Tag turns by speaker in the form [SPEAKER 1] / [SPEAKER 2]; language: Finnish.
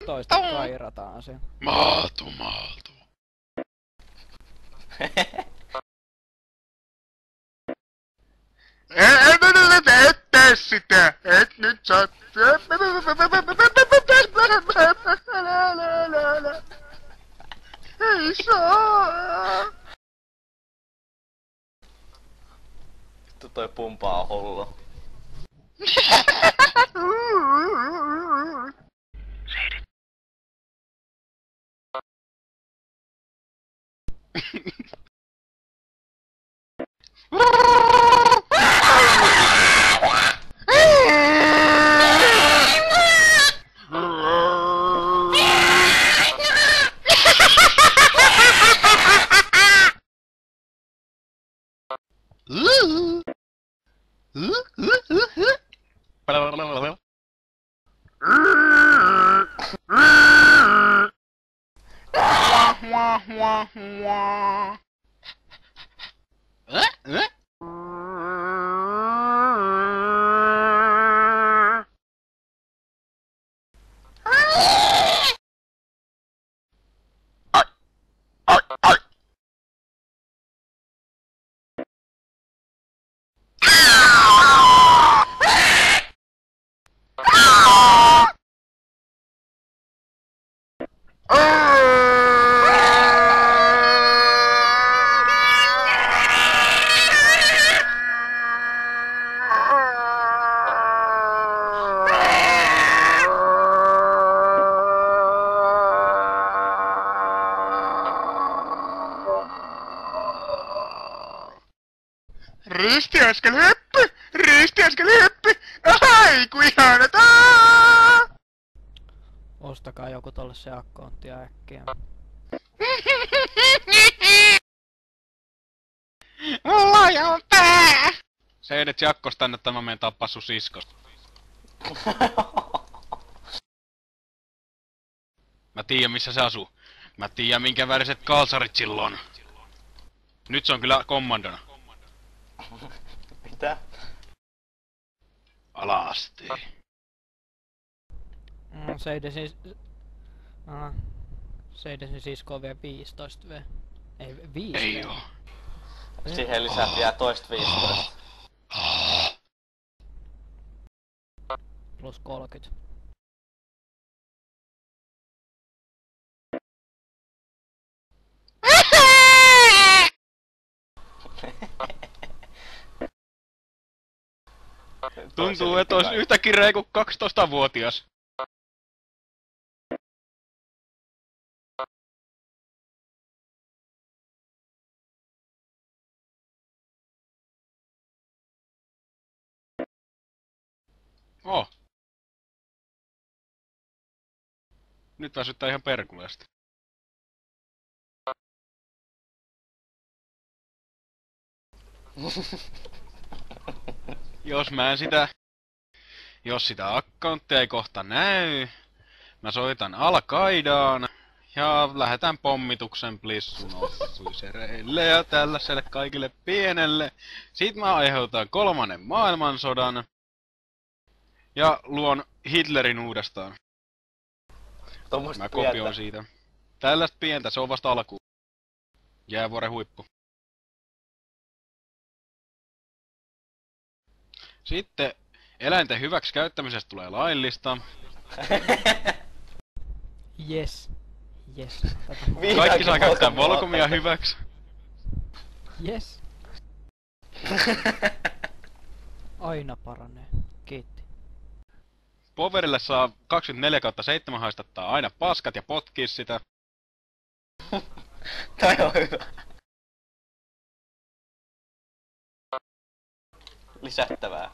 [SPEAKER 1] 11 kairataan siellä.
[SPEAKER 2] Maaltu. Et tee sitä! Et nyt saa... Ei saa!
[SPEAKER 3] Vittu toi pumpaa hullu.
[SPEAKER 2] Ristiäsken höppy! Ai, ku ihanata!
[SPEAKER 1] Ostakaa joku tolle se akkoontti äkkiä.
[SPEAKER 2] Mulla on pää! Se edet jakkos tänne, tämä meen tappaa sun siskosta. Mä tiedän missä se asuu. Mä tiedän minkä väriset kalsarit silloin. Nyt se on kyllä kommandona.
[SPEAKER 3] Mitä?
[SPEAKER 2] Alasti.
[SPEAKER 1] Seidesin sisko on vielä 15 V. Ei 5
[SPEAKER 2] Ei oo.
[SPEAKER 3] Siihen lisää vielä toista 15.
[SPEAKER 1] Plus 30.
[SPEAKER 2] Tuntuu, että ois yhtä kireä kuin 12-vuotias. Oh. Nyt väsyttää ihan perkuleesti. Jos sitä accounttia ei kohta näy, mä soitan Al-Qaidaan ja lähetän pommituksen plissun ossuisereille ja tällaiselle kaikille pienelle. Sit mä aiheutan 3. maailmansodan ja luon Hitlerin uudestaan. Mä kopioin siitä. Tällaista pientä, se on vasta alkuun. Jäävuoren huippu. Sitten eläinten hyväksi käyttämisestä tulee laillista.
[SPEAKER 1] Yes.
[SPEAKER 2] Kaikki saa käyttää Volcomia hyväksi.
[SPEAKER 1] Yes. Aina paranee. Kiitti.
[SPEAKER 2] Poverille saa 24/7 haistattaa aina paskat ja potkii sitä.
[SPEAKER 3] Toi on hyvä. Lisättävää.